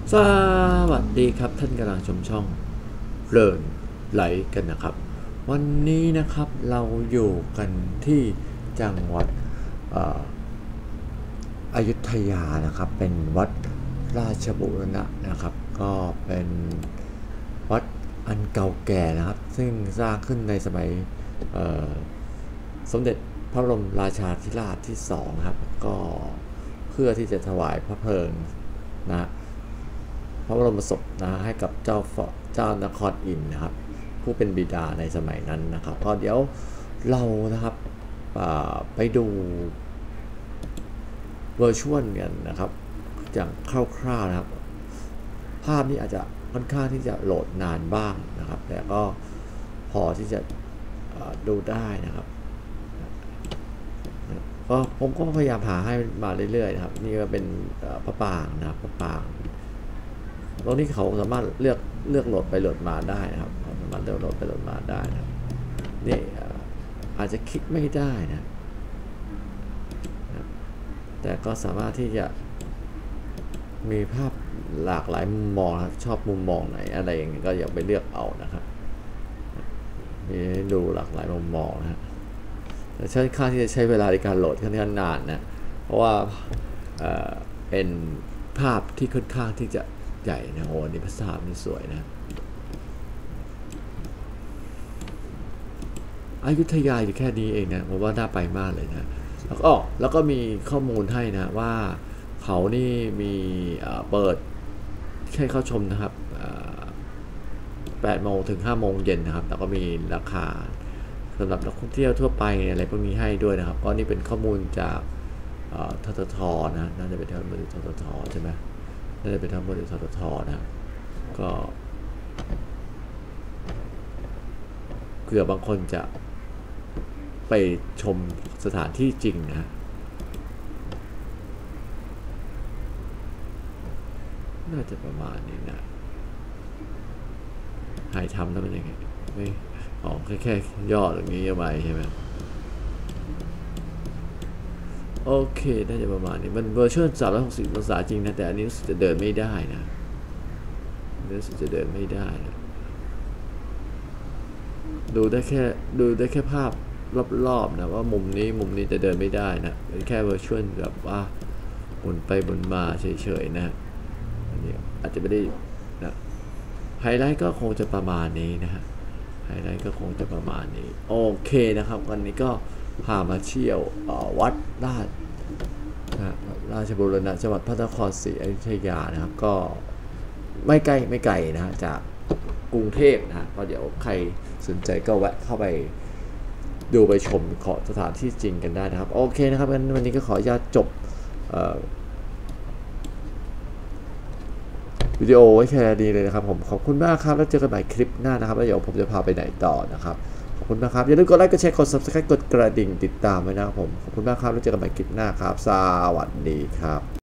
สวัสดีครับท่านกำลังชมช่องเพลินไหลกันนะครับวันนี้นะครับเราอยู่กันที่จังหวัดอยุธยานะครับเป็นวัดราชบูรณะนะครับก็เป็นวัดอันเก่าแก่นะครับซึ่งสร้างขึ้นในสมัยสมเด็จพระบรมราชาธิราชที่2ครับก็เพื่อที่จะถวายพระเพลิงนะพระบรมศพนะให้กับเจ้านครอินทร์นะครับผู้เป็นบิดาในสมัยนั้นนะครับก็เดี๋ยวเรานะครับไปดูเวอร์ชวลกันนะครับอย่างคร่าวๆนะครับภาพนี้อาจจะค่อนข้างที่จะโหลดนานบ้างนะครับแต่ก็พอที่จะดูได้นะครับก็ผมก็พยายามหาให้มาเรื่อยๆนะครับนี่ก็เป็นพระปรางนะครับพระปรางตรงนี้เขาสามารถเลือกโหลดไปโหลดมาได้นะครับสามารถเลือกโหลดไปโหลดมาได้นะครับนี่อาจจะคลิกไม่ได้นะแต่ก็สามารถที่จะมีภาพหลากหลายมุมมองชอบมุมมองไหนอะไรอย่างนี้ก็อย่าไปเลือกเอานะครับมีให้ดูหลากหลายมุมมองนะแต่ค่อนข้างที่จะใช้เวลาในการโหลดค่อนข้างนานนะเพราะว่าเป็นภาพที่ค่อนข้างที่จะใหญ่นะโอ้นี่ภาพนี่สวยนะอยุธยาอยู่แค่นี้เองนะผมว่าน่าไปมากเลยนะแล้วก็มีข้อมูลให้นะว่าเขานี่มีเปิดให้เข้าชมนะครับ8 โมงถึง 5 โมงเย็นนะครับแล้วก็มีราคาสำหรับนักท่องเที่ยวทั่วไปอะไรพวกนี้ให้ด้วยนะครับก็นี่เป็นข้อมูลจากทททนะน่าจะเป็นทางบริษัททททใช่ไหมน่าจะเป็นทางบริษัททททนะก็เผื่อบางคนจะไปชมสถานที่จริงนะน่าจะประมาณนี้นะถ่ายทำแล้วมันยังไงไม่ออกแค่ย่อตรงนี้ยังไงใช่ไหมโอเคน่าจะประมาณนี้มันเวอร์ชัน360 องศาจริงนะแต่อันนี้จะเดินไม่ได้นะรู้สึกจะเดินไม่ได้นะดูได้แค่ภาพรอบๆนะว่ามุมนี้จะเดินไม่ได้นะเป็นแค่เวอร์ชวลแบบว่าหมุนไปหมุนมาเฉยๆนะอันนี้อาจจะไม่ได้นะไฮไลท์ก็คงจะประมาณนี้นะฮะไฮไลท์ก็คงจะประมาณนี้โอเคนะครับวันนี้ก็พามาเที่ยววัดราชบูรณะจังหวัดพระนครศรีอยุธยานะครับก็ไม่ไกลนะฮะจากกรุงเทพนะฮะก็เดี๋ยวใครสนใจก็แวะเข้าไปดูไปชมขอสถานที่จริงกันได้นะครับโอเคนะครับงั้นวันนี้ก็ขออนุญาตจบวิดีโอไว้แค่นี้เลยนะครับผมขอบคุณมากครับแล้วเจอกันใหม่คลิปหน้านะครับแล้วเดี๋ยวผมจะพาไปไหนต่อนะครับขอบคุณมากครับอย่าลืมกดไลค์กดแชร์กด Subscribe กดกระดิ่งติดตามไว้นะครับผมขอบคุณมากครับแล้วเจอกันใหม่คลิปหน้าครับสวัสดีครับ